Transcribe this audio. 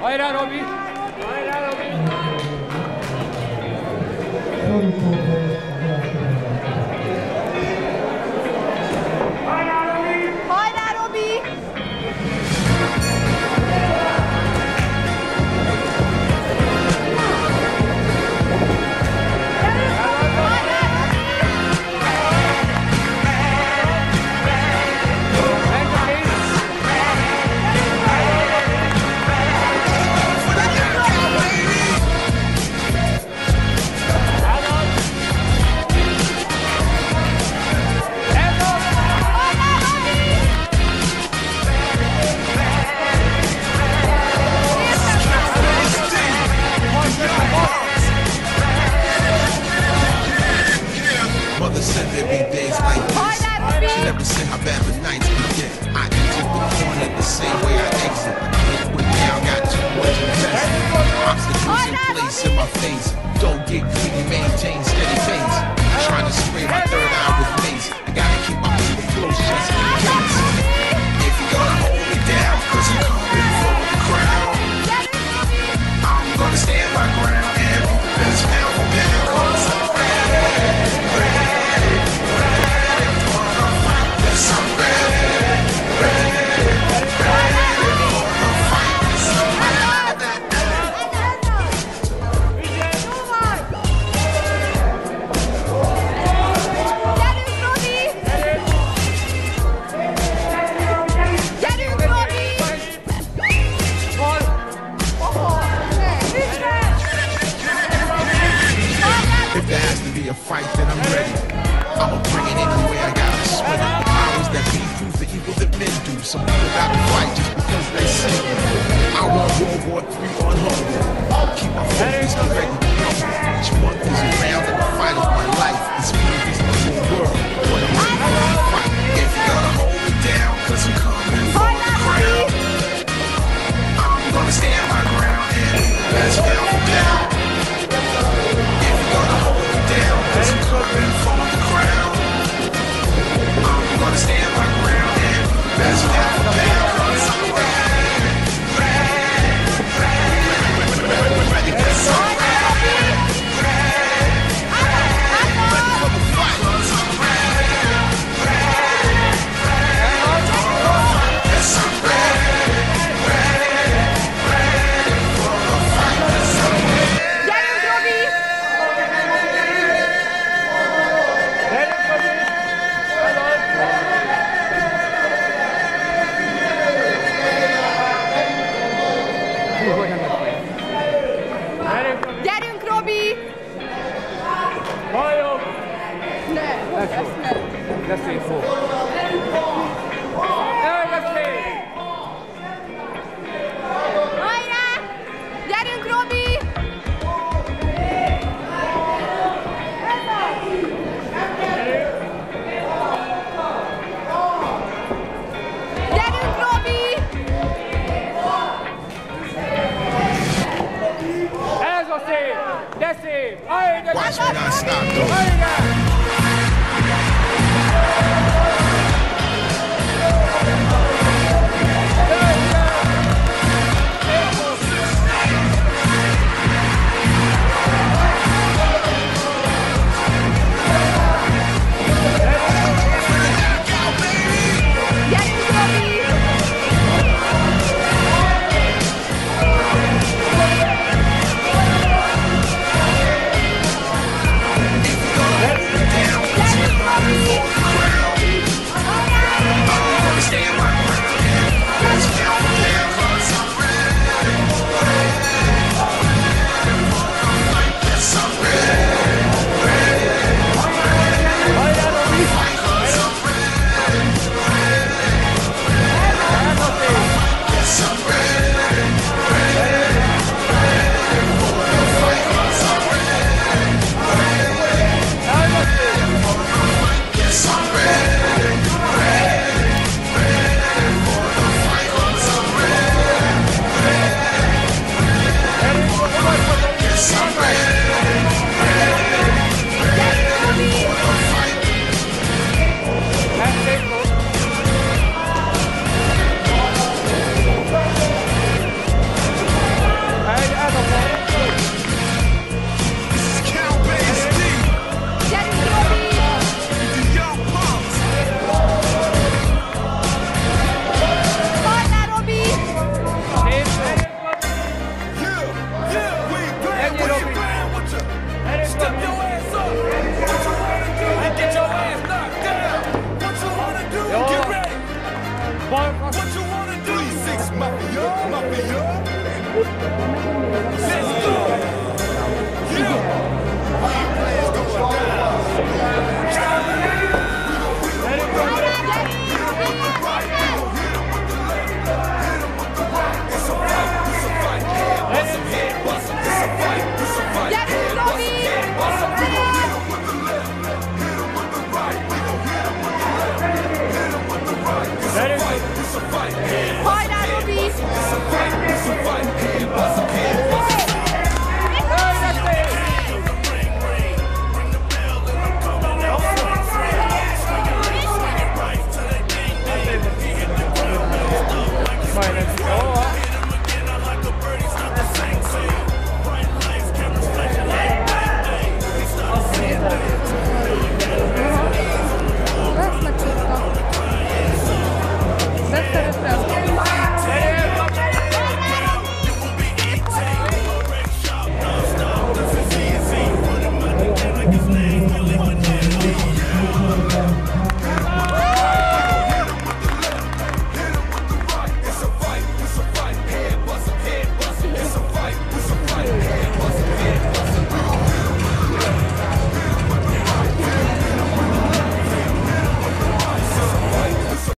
Hajrá, Robi! Hajrá, Robi! Hajrá, Robi! Mother said there'd be days like this. She never said how bad the nights would get. I entered the corner the same way I exit. But now got too much investment. Obstacles in place in my face. Don't get greedy, maintain steady pace. Trying to spray my third eye with mace. I gotta keep my people close just in case. If you're gonna hold me down, cause I'm coming for the crown, I'm gonna stand my ground and best pound for pound, cause I'm ready. If there has to be a fight, then I'm ready. I'ma bring it anyway, I gotta swing it. The powers that be prove the evil that men do. Some people gotta fight just because they say it. I want World War III on home. I'll keep my focus, I'm ready to go. Each month is around and the fight of my life. It's me against the whole world. What I'm ready for the fight. If you're gonna hold me down, cause I'm coming for the crown, I'm gonna stand my ground and that's pound for pound. If you're gonna hold me down, cause I'm coming for the crown, I'm gonna stand my ground and that's pound for pound, cause I'm ready, cause I'm ready. Gyerünk, Robi! Bajok! Ne, Ez ezt ne. de szép volt. Jaj, de szép! Hajrá! Gyerünk, Robi! Gyerünk, Robi! Ez a szép! De szép! Ajj, de Watch me not stop, though. Hajrá! it's a fight. Hajrá,